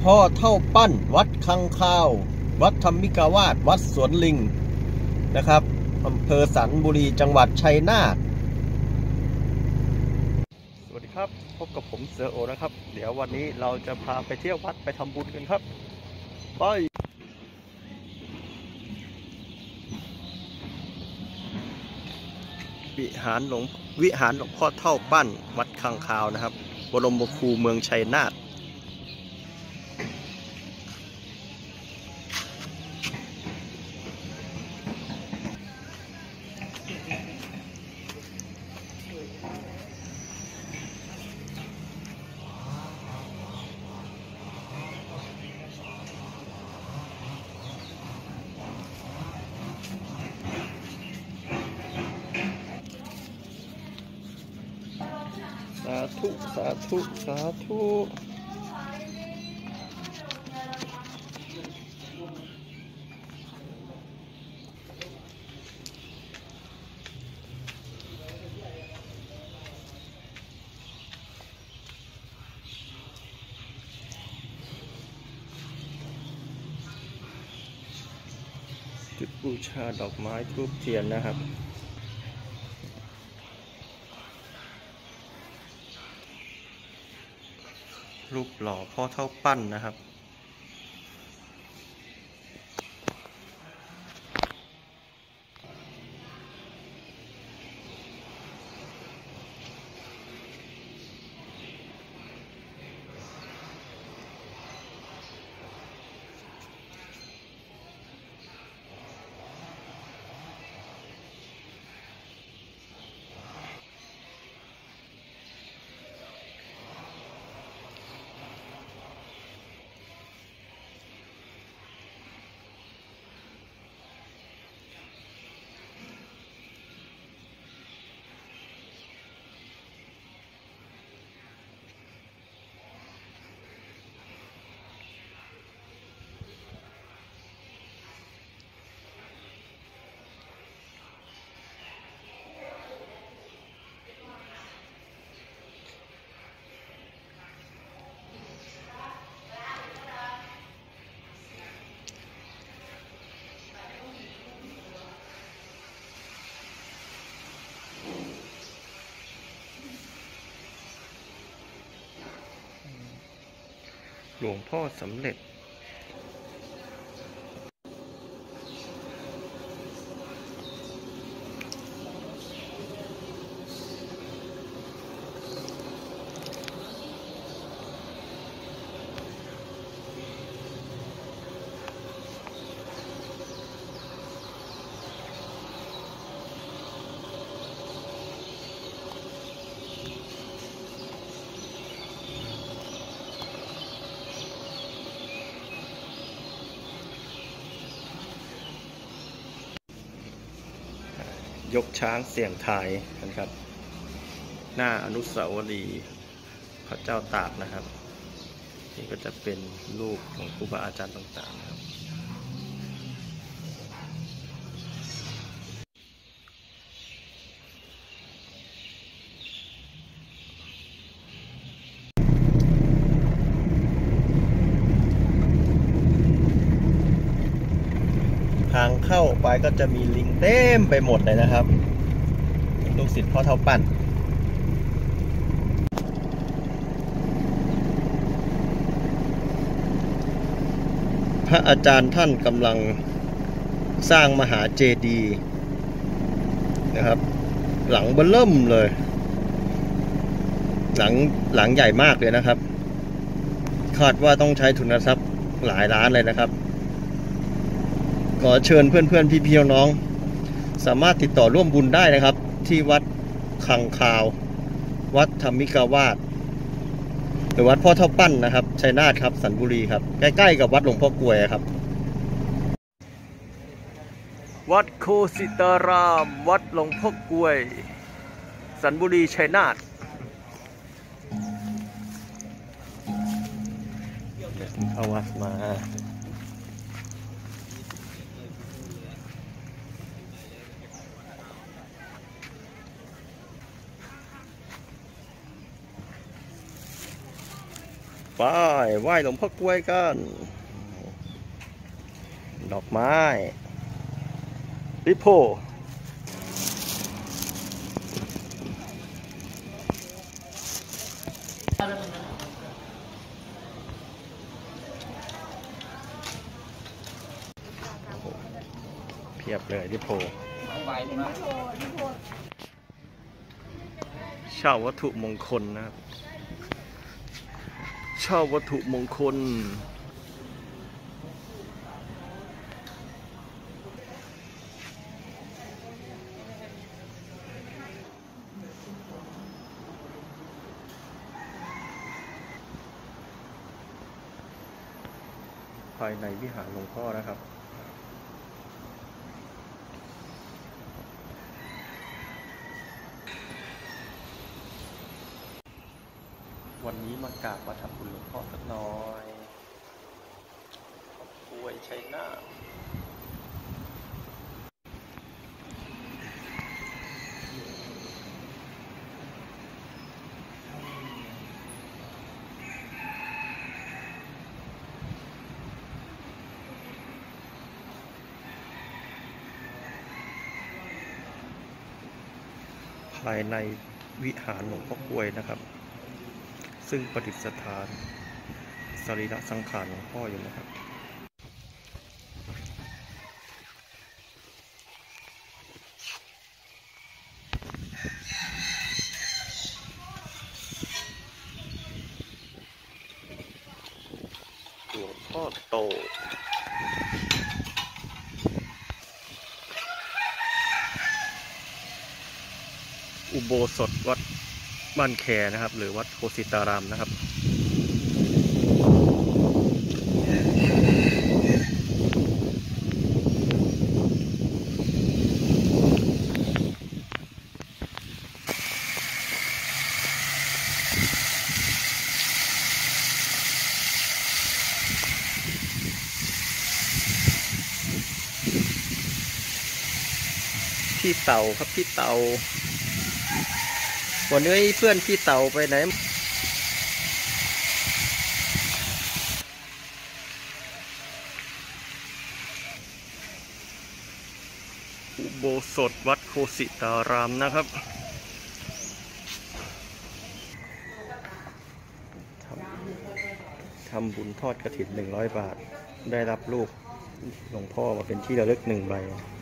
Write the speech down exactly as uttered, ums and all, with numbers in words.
พ่อเท่าปั้นวัดคังคาววัดธรรมิกาวาสวัดสวนลิงนะครับอำเภอสันบุรีจังหวัดชัยนาทสวัสดีครับพบกับผมเสือโอนะครับเดี๋ยววันนี้เราจะพาไปเที่ยววัดไปทำบุญกันครับไปวิหารหลวงวิหารหลวงพ่อเท่าปั้นวัดคังคาวนะครับบรมครูเมืองชัยนาทสาธุสาธุสาธุจุดบูชาดอกไม้ธูปเทียนนะครับรูปหล่อพ่อเท่าปั้นนะครับหลวงพ่อสำเร็จยกช้างเสี่ยงทายนะครับหน้าอนุสาวรีย์พระเจ้าตากนะครับนี่ก็จะเป็นรูปของครูบาอาจารย์ต่างๆนะครับทางเข้าไปก็จะมีลิงเต็มไปหมดเลยนะครับลูกศิษย์พ่อเท่าปั้นพระอาจารย์ท่านกำลังสร้างมหาเจดีย์นะครับหลังเบิ่มเลยหลังหลังใหญ่มากเลยนะครับคาดว่าต้องใช้ทุนทรัพย์หลายล้านเลยนะครับขอเชิญเพื่อนๆพี่ๆน้องสามารถติดต่อร่วมบุญได้นะครับที่วัดคังคาววัดธรรมิกาวาสหรือวัดพ่อเท่าปั้นนะครับชัยนาทครับสันบุรีครับใกล้ๆกับวัดหลวงพ่อกลวยครับวัดโคสิตารามวัดหลวงพ่อกลวยสันบุรีชัยนาทเข้าวัดมาไปไหว้หลวงพ่อกล้วยกัน ดอกไม้ริโพเพียบเลยริโพเช่าวัตถุมงคลนะครับเช่าวัตถุมงคลภายในวิหารหลวงพ่อนะครับวันนี้มากราบมาทำบุญหลวงพ่อสักหน่อยป่วยชัยนาทภายในวิหารหลวงพ่อกล้วยนะครับซึ่งประดิษฐานสรีระสังขารหลวงพ่ออยู่นะครับหลวงพ่อโตอุโบสถวัดบ้านแคนะครับหรือวัดโคสิตารามนะครับพี่เต่าครับพี่เต่าวันนี้เพื่อนพี่เต่าไปไหนอุโบสถวัดโคสิตารามนะครับทำบุญทอดกฐินหนึ่งร้อยบาทได้รับรูปหลวงพ่อมาเป็นที่ระลึกหนึ่งใบ